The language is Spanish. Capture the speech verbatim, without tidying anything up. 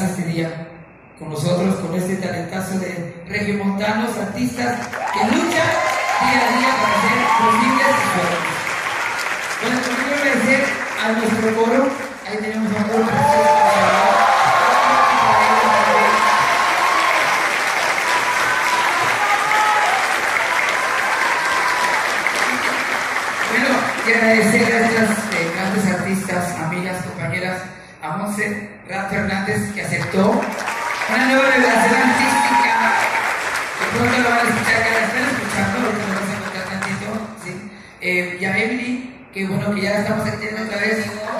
este día con nosotros, con este talentazo de regiomontanos, artistas que luchan día a día para hacer posibles sus sueños. Bueno, también quiero agradecer a nuestro coro. Ahí tenemos a un coro precioso. Bueno, quiero agradecer a estas eh, grandes artistas, amigas, compañeras, a Monse Rat Fernández, que aceptó una nueva revelación artística. De pronto lo van a escuchar, que la están escuchando, ahorita lo vas a contar tantito, ¿sí? Eh, y a Emily, que bueno, que ya estamos aquí otra vez